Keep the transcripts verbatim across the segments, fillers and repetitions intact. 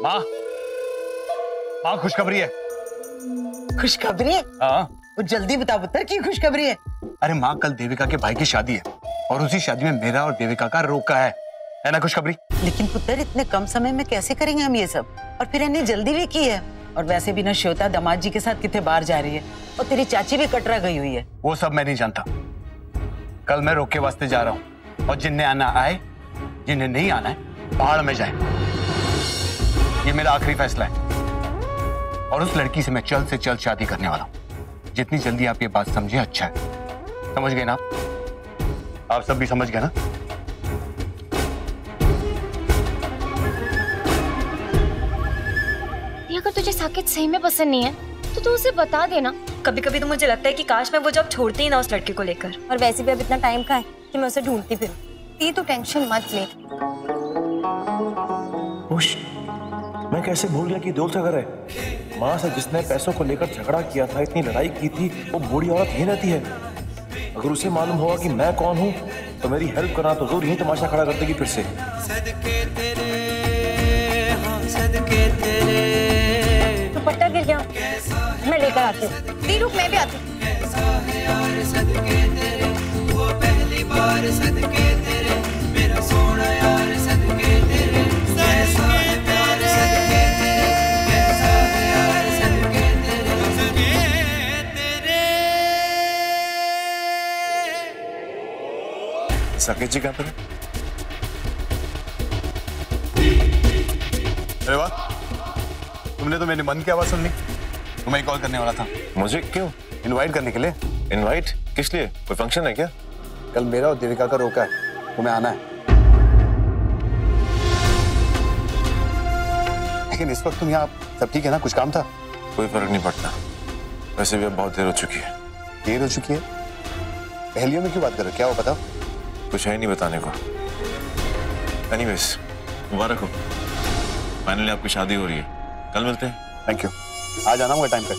माँ, माँ खुशखबरी है। खुशखबरी? हाँ। वो जल्दी बता पुत्र, की खुशखबरी है? अरे माँ, कल देविका के भाई की शादी है और उसी शादी में मेरा और देविका का रोका है, है ना खुशखबरी? लेकिन पुत्र इतने कम समय में कैसे करेंगे हम ये सब? और फिर इन्हें जल्दी भी की है। और वैसे भी ना श्वेता दामाद जी के साथ कितने बाहर जा रही है और तेरी चाची भी कटरा गई हुई है। वो सब मैं नहीं जानता। कल मैं रोके वास्ते जा रहा हूँ और जिन्हें आना आए, जिन्हें नहीं आना है पहाड़ में जाए। ये मेरा आखिरी फैसला है और उस लड़की से मैं जल्द से जल्द शादी करने वाला हूँ। जितनी जल्दी आप ये बात समझे अच्छा है। समझ गए ना आप? आप सब भी समझ गए ना? अगर तुझे साकेत सही में पसंद नहीं है तो तू उसे बता देना। कभी कभी तो मुझे लगता है कि काश मैं वो जॉब छोड़ती ही ना उस लड़के को लेकर। और वैसे भी अब इतना टाइम कहाँ है कि मैं उसे ढूंढती फिरूं। ये तो टेंशन मत ले। उश, मैं कैसे भूल गया कि दोस्त का घर है। माँ से जिसने पैसों को लेकर झगड़ा किया था, इतनी लड़ाई की थी, वो बूढ़ी औरत यहीं रहती है। अगर उसे मालूम होगा कि मैं कौन हूँ तो मेरी हेल्प करना तो जरूर यहीं तमाशा खड़ा कर देगी फिर से। दुपट्टा गिर गया, मैं लेकर आती हूँ। दी रुक, मैं भी आती हूँ। साकेत जी कहाँ पर है? अरे वाह, तुमने तो मेरे मन की आवाज सुन ली। तुम्हें कॉल करने वाला था। मुझे क्यों? इनवाइट करने के लिए। इनवाइट किस लिए? कोई फंक्शन है क्या? कल मेरा और देविका का रोका है, तुम्हें आना है। लेकिन इस वक्त तुम यहाँ सब ठीक है ना? कुछ काम था? कोई फर्क नहीं पड़ता, वैसे भी अब बहुत देर हो चुकी है। देर हो चुकी है? पहेलियों में क्यों बात कर रहे हो? क्या हो बताओ? कुछ है ही नहीं बताने को। एनीवेज, मुबारक हो, फाइनली आपकी शादी हो रही है। कल मिलते हैं। Thank you. आ जाना मुझे टाइम पे।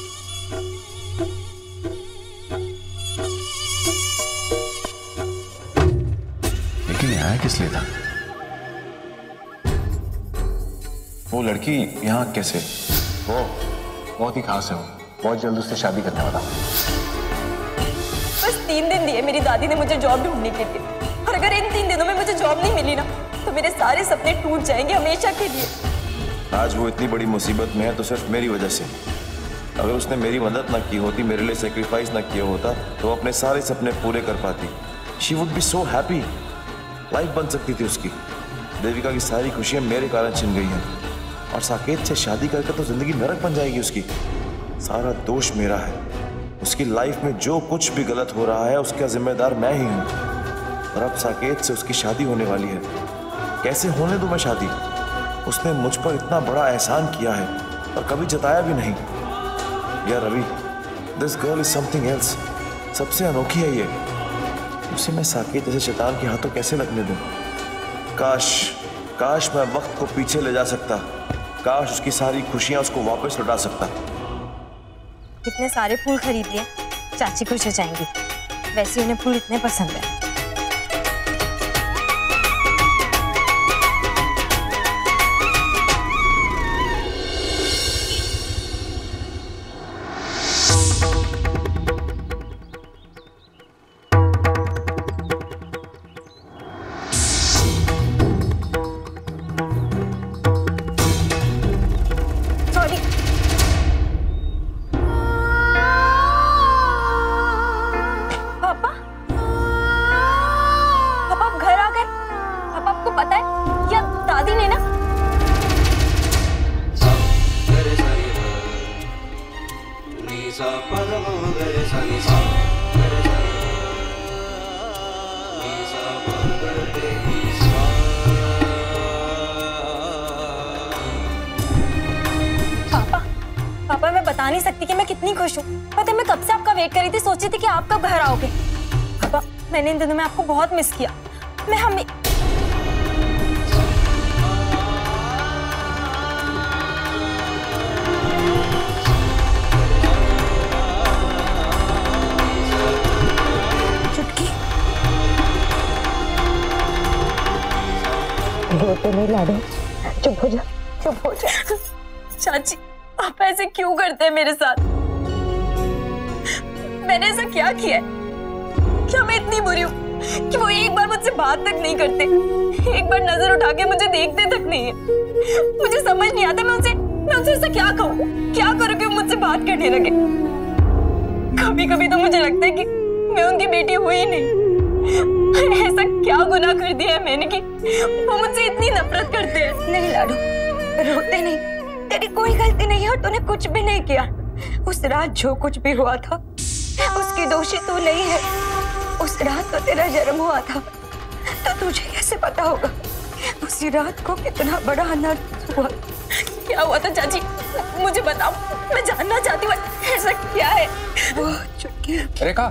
लेकिन यहाँ किस लिए था? वो लड़की यहाँ कैसे? वो बहुत ही खास है। वो बहुत जल्द उससे शादी करने वाला। बस तीन दिन दिए मेरी दादी ने मुझे जॉब ढूंढने के लिए, और अगर इन तीन दिनों में मुझे जॉब नहीं मिली ना तो मेरे सारे सपने टूट जाएंगे हमेशा के लिए। आज वो इतनी बड़ी मुसीबत में है तो सिर्फ मेरी वजह से। अगर उसने मेरी मदद ना की होती, मेरे लिए सेक्रीफाइस ना किया होता तो वो अपने सारे सपने पूरे कर पाती। She would be so happy. Life बन सकती थी उसकी। देविका की सारी खुशियां मेरे कारण छिन गई हैं और साकेत से शादी करके तो जिंदगी नरक बन जाएगी उसकी। सारा दोष मेरा है। उसकी लाइफ में जो कुछ भी गलत हो रहा है उसका जिम्मेदार मैं ही हूँ। और अब साकेत से उसकी शादी होने वाली है। कैसे होने दूं मैं शादी? उसने मुझ पर इतना बड़ा एहसान किया है और कभी जताया भी नहीं। यार Ravi, this girl is something else. सबसे अनोखी है ये। उसे मैं साकेत जैसे शैतान के हाथों कैसे लगने दूं? काश काश मैं वक्त को पीछे ले जा सकता। काश उसकी सारी खुशियां उसको वापस लौटा सकता। इतने सारे फूल खरीद लिए, चाची खुश हो जाएंगी। वैसे उन्हें फूल इतने पसंद है। बता नहीं सकती कि मैं कितनी खुश हूँ। पता है मैं कब से आपका वेट कर रही थी, सोची थी कि आप कब घर आओगे। पापा, मैंने इन दिनों में आपको बहुत मिस किया। मैं हमें चुटकी रोते नहीं लाडो, चुप हो जा। चुप हो जा। चाची आप ऐसे क्यों करते हैं मेरे साथ? मैंने ऐसा क्या किया है? क्या मैं इतनी बुरी हूँ कि वो एक बार मुझसे बात तक नहीं करते, एक बार नजर उठा के मुझे देखते तक नहीं है? मुझे समझ नहीं आता मैं उनसे मैं उनसे ऐसा क्या कहूँ, क्या करूँ कि वो मुझसे बात करने लगे। कभी कभी तो मुझे लगता है कि मैं उनकी बेटी हुई नहीं। ऐसा क्या गुनाह कर दिया है मैंने कि वो मुझसे इतनी नफरत करते हैं? नहीं लाडू, रोते नहीं, तेरी कोई गलती नहीं है और तूने कुछ भी नहीं किया। उस रात जो कुछ भी हुआ था उसकी दोषी तू नहीं है। उस रात तो तेरा जन्म हुआ था, तो तुझे कैसे पता होगा उसी रात को कितना बड़ा अनर्थ हुआ। क्या हुआ था चाची, मुझे बताओ, मैं जानना चाहती हूँ ऐसा क्या है। वो चुटकी। रेखा,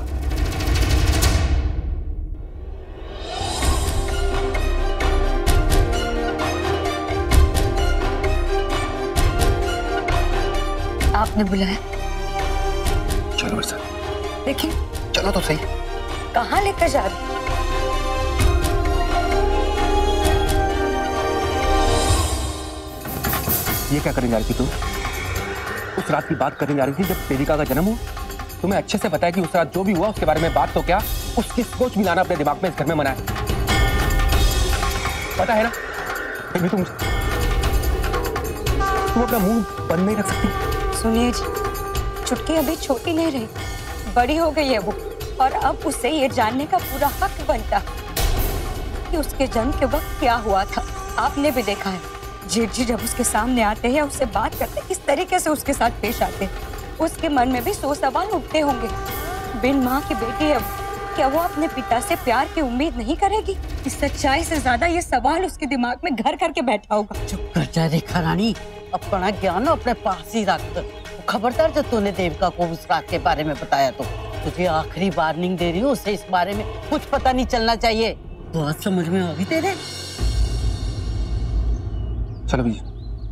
आपने बुलाया? चलो मेरे साथ। देखिए, चलो तो सही। कहाँ लेकर जा रहे? ये क्या करने जा रही थी तू? उस रात की बात करने जा रही थी जब देविका का जन्म हुआ। तुम्हें अच्छे से पता है कि उस रात जो भी हुआ उसके बारे में बात तो क्या, उसकी सोच भी लाना अपने दिमाग में इस घर में मना है। पता है ना, फिर भी तुम तुम अपना मुंह बंद नहीं रख सकती। सुनिए जी, चुटकी अभी छोटी नहीं रही, बड़ी हो गई है वो, और अब उसे ये जानने का पूरा हक बनता कि उसके जन्म के वक्त क्या हुआ था। आपने भी देखा है जेठ जी जब उसके सामने आते हैं या उससे बात करते किस तरीके से उसके साथ पेश आते हैं, उसके मन में भी सौ सवाल उठते होंगे। बिन माँ की बेटी है, क्या वो अपने पिता से प्यार की उम्मीद नहीं करेगी? इस सच्चाई से ज्यादा ये सवाल उसके दिमाग में घर करके बैठा होगा। चुप कर जा रेखा रानी, अपना ज्ञान अपने पास ही रख। खबरदार जब तूने देविका को उस रात के बारे में बताया तो तुझे आखिरी वार्निंग दे रही हूँ, उसे इस बारे में कुछ पता नहीं चलना चाहिए। तो आज समझ में आ गई तेरे? चलो भैया।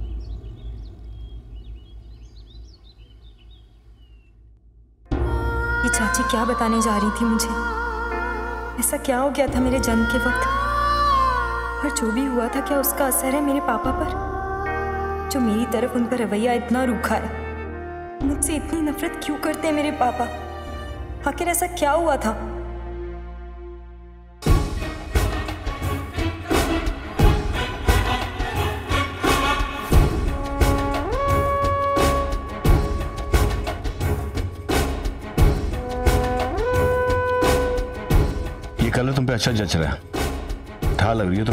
ये चाची क्या बताने जा रही थी मुझे? ऐसा क्या हो गया था मेरे जन्म के वक्त? और जो भी हुआ था क्या उसका असर है मेरे पापा पर, जो मेरी तरफ उनका रवैया इतना रूखा है? मुझसे इतनी नफरत क्यों करते हैं मेरे पापा? आखिर ऐसा क्या हुआ था? ये कलर तुम पे अच्छा जच रहा है, ठा लग रही हो तुम।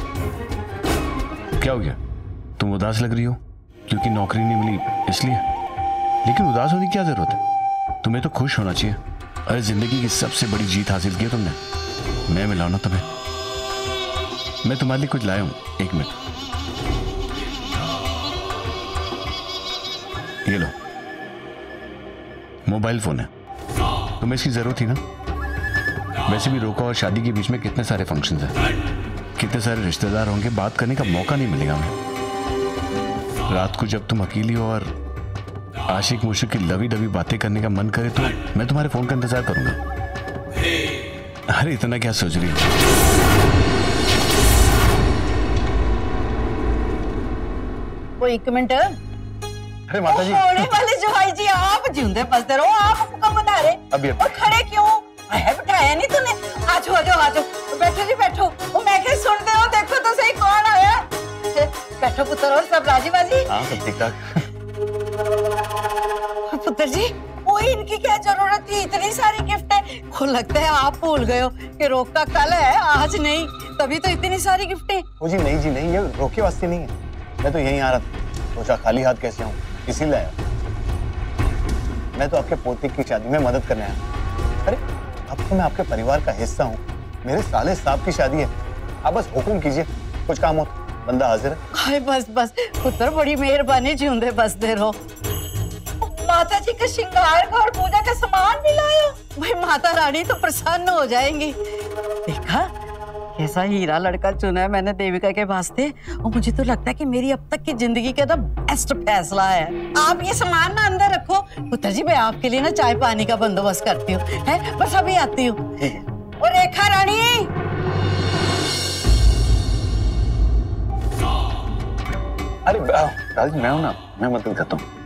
क्या हो गया? तुम उदास लग रही हो क्योंकि नौकरी नहीं मिली इसलिए? लेकिन उदास होने की क्या जरूरत है? तुम्हें तो खुश होना चाहिए। अरे जिंदगी की सबसे बड़ी जीत हासिल की है तुमने। मैं मिलाऊं ना तुम्हें? मैं तुम्हारे लिए कुछ लाया हूं, एक मिनट। ये लो, मोबाइल फोन है, तुम्हें इसकी जरूरत थी ना? वैसे भी रोका और शादी के बीच में कितने सारे फंक्शंस हैं, कितने सारे रिश्तेदार होंगे, बात करने का मौका नहीं मिलेगा हमें। रात को जब तुम अकेली हो और आशिक मुशिक की लवी डवी बातें करने का मन करे तो मैं तुम्हारे फोन का इंतजार करूंगा। अरे इतना क्या सोच रही हो? वो एक मिनट। अरे माता जी, होने वाले जवाई जी आप जिंदे बसते रहो, आप कब बता रहे? अभी और खड़े क्यों? है बिठाया नहीं तूने? आज हो जाओ, आज बैठो जी बैठो। वो मैं क्या सुनते हो, देखो तो सही कौन आया। बैठो पुत्र, और सब राजी बाजी? हाँ सब ठीक ठाक। पुत्र जी, वो इनकी क्या जरूरत थी? इतनी सारी गिफ्ट है। वो लगता है आप भूल गए हो कि रोक का कल है, आज नहीं, तभी तो इतनी सारी गिफ्टें। ओ जी नहीं जी नहीं, ये रोके वास्ते नहीं है। मैं तो यहीं आ रहा था, सोचा खाली हाथ कैसे आऊं, इसीलिए आया। मैं तो आपके पोते की शादी में मदद करने आया। अरे अब तो मैं आपके परिवार का हिस्सा हूँ, मेरे साले साहब की शादी है। आप बस हुक्म कीजिए, कुछ काम हो तो बंदा हाजिर है। हाय बस बस पुत्र, बड़ी मेहरबानी, जिंदे बसते रहो। माता जी का श्रृंगार का और पूजा का सामान भी लाया। भाई माता रानी तो प्रसन्न हो जाएंगी। देखा कैसा हीरा लड़का चुना है मैंने देविका के वास्ते, और मुझे तो लगता है कि मेरी अब तक की जिंदगी का तो बेस्ट फैसला है। आप ये सामान ना अंदर रखो पुत्र जी, मैं आपके लिए ना चाय पानी का बंदोबस्त करती हूँ, है बस अभी आती हूँ। और रेखा रानी, अरे दादी मैं हूं ना, मैं मदद करता हूँ।